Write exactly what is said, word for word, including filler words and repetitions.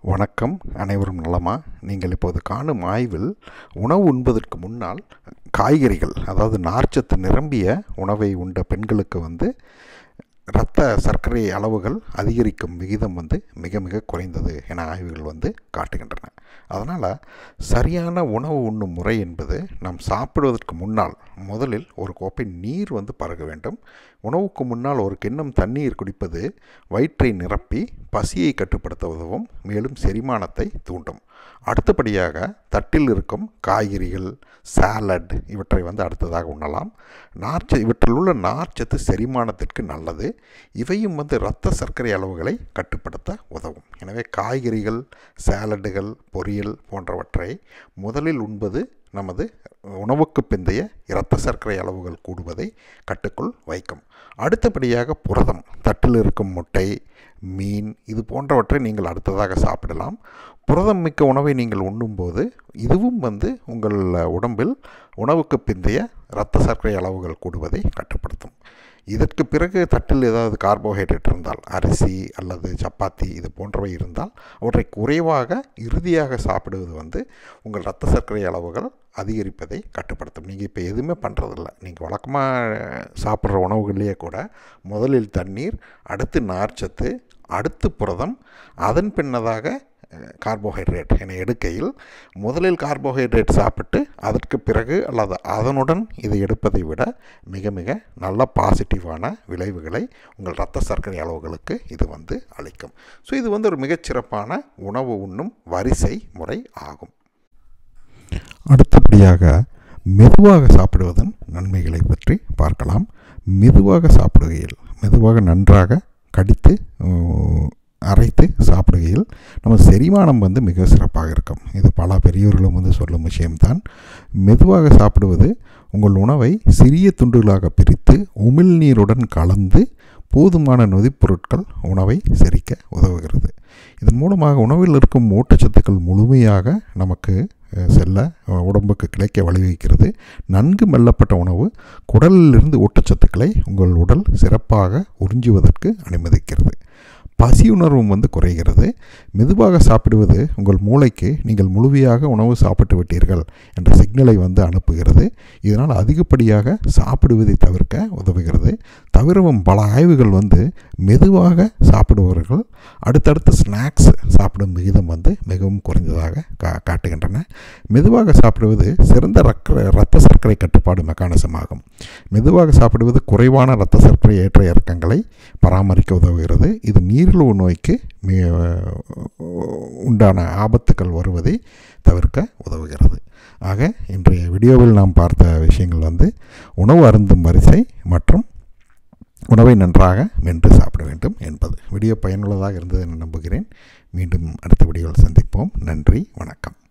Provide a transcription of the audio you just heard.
வணக்கம். அனைவரும் நலமா? நீங்கள் இப்போது காணும் ஆய்வில் உணவு உண்பதற்கு முன்னால் காய்கறிகள், அதாவது நார்ச்சத்து நிரம்பிய உணவை உண்ட பெண்களுக்கு வந்து இரத்த சர்க்கரை அளவுகள் அதிகரிக்கும் விகிதம் வந்து மிக மிக குறைந்தது என ஆய்வுகள் வந்து காட்டுகின்றன. அதனால் சரியான உணவு உண்ணும் முறை என்பது நாம் சாப்பிடுவதற்கு முன்னால் முதலில் ஒரு கோப்பை நீர் வந்து பருக வேண்டும். உணவுக்கு முன்னால் ஒரு கிண்ணம் தண்ணீர் குடிப்பது வயிற்றை நிரப்பி பசியை கட்டுப்படுத்த உதவும், மேலும் செரிமானத்தை தூண்டும். அடுத்தபடியாக தட்டில் இருக்கும் காய்கறிகள், சாலட் இவற்றை வந்து அடுத்ததாக உண்ணலாம். நார்ச்ச இவற்றில் உள்ள நார்ச்சத்து செரிமானத்திற்கு நல்லது. இவையும் வந்து இரத்த சர்க்கரை அளவுகளை கட்டுப்படுத்த உதவும். எனவே காய்கறிகள், சாலடுகள், பொரியல் போன்றவற்றை முதலில் உண்பது நமது உணவுக்கு பிந்தைய இரத்த சர்க்கரை அளவுகள் கூடுவதை கட்டுக்குள் வைக்கும். அடுத்தபடியாக புரதம், தட்டில் இருக்கும் முட்டை, மீன் இது போன்றவற்றை நீங்கள் அடுத்ததாக சாப்பிடலாம். புரதம் மிக்க உணவை நீங்கள் உண்ணும்போது இதுவும் வந்து உங்கள் உடம்பில் உணவுக்கு பிந்தைய இரத்த சர்க்கரை அளவுகள் கூடுவதை கட்டுப்படுத்தும். இதற்கு பிறகு தட்டில் ஏதாவது கார்போஹைட்ரேட் இருந்தால், அரிசி அல்லது சப்பாத்தி இது போன்றவை இருந்தால் அவற்றை குறைவாக இறுதியாக சாப்பிடுவது வந்து உங்கள் இரத்த சர்க்கரை அளவுகள் அதிகரிப்பதை கட்டுப்படுத்தும். நீங்கள் இப்போ எதுவுமே பண்ணுறதில்ல. நீங்கள் வழக்கமாக சாப்பிட்ற உணவுகள்லேயே கூட முதலில் தண்ணீர், அடுத்து நார்ச்சத்து, அடுத்து புரதம், அதன் பின்னதாக கார்போஹைட்ரேட் என எடுக்கையில் முதலில் கார்போஹைட்ரேட் சாப்பிட்டு அதற்கு பிறகு அல்லது அதனுடன் இதை எடுப்பதை விட மிக மிக நல்ல பாசிட்டிவான விளைவுகளை உங்கள் இரத்த சர்க்கரை அளவுகளுக்கு இது வந்து அளிக்கும். ஸோ இது வந்து ஒரு மிகச்சிறப்பான உணவு உண்ணும் வரிசை முறை ஆகும். அடுத்தபடியாக மெதுவாக சாப்பிடுவதன் நன்மைகளை பற்றி பார்க்கலாம். மெதுவாக சாப்பிடுகையில், மெதுவாக நன்றாக கடித்து அரைத்து சாப்பிடுகையில் நம்ம செரிமானம் வந்து மிக சிறப்பாக இருக்கும். இது பல பெரியோர்களும் வந்து சொல்லும் விஷயம்தான். மெதுவாக சாப்பிடுவது உங்கள் உணவை சிறிய துண்டுகளாக பிரித்து உமிழ்நீருடன் கலந்து போதுமான நொதிப்பொருட்கள் உணவை செரிக்க உதவுகிறது. இதன் மூலமாக உணவில் இருக்கும் ஊட்டச்சத்துக்கள் முழுமையாக நமக்கு செல்ல உடம்புக்கு கிடைக்க வழிவகுக்கிறது. நன்கு மெல்லப்பட்ட உணவு குடலிலிருந்து ஊட்டச்சத்துக்களை உங்கள் உடல் சிறப்பாக உறிஞ்சுவதற்கு அனுமதிக்கிறது. பசி உணர்வும் வந்து குறைகிறது. மெதுவாக சாப்பிடுவது உங்கள் மூளைக்கு நீங்கள் முழுமையாக உணவு சாப்பிட்டு விட்டீர்கள் என்ற சிக்னலை வந்து அனுப்புகிறது. இதனால் அதிகப்படியாக சாப்பிடுவதை தவிர்க்க உதவுகிறது. தவிரவும் பல ஆய்வுகள் வந்து மெதுவாக சாப்பிடுபவர்கள் அடுத்தடுத்து ஸ்நாக்ஸ் சாப்பிடும் விகிதம் வந்து மிகவும் குறைந்ததாக கா காட்டுகின்றன. மெதுவாக சாப்பிடுவது சிறந்த ரக்க இரத்த சர்க்கரை கட்டுப்பாடு மெக்கானிசம் ஆகும். மெதுவாக சாப்பிடுவது குறைவான இரத்த சர்க்கரை ஏற்ற இறக்கங்களை பராமரிக்க உதவுகிறது. இது நீரிழிவு நோய்க்கு உண்டான ஆபத்துக்கள் வருவதை தவிர்க்க உதவுகிறது. ஆக இன்றைய வீடியோவில் நாம் பார்த்த விஷயங்கள் வந்து உணவு அருந்தும் வரிசை மற்றும் உணவை நன்றாக மென்று சாப்பிட வேண்டும் என்பது. வீடியோ பயனுள்ளதாக இருந்தது என நம்புகிறேன். மீண்டும் அடுத்த வீடியோவில் சந்திப்போம். நன்றி, வணக்கம்.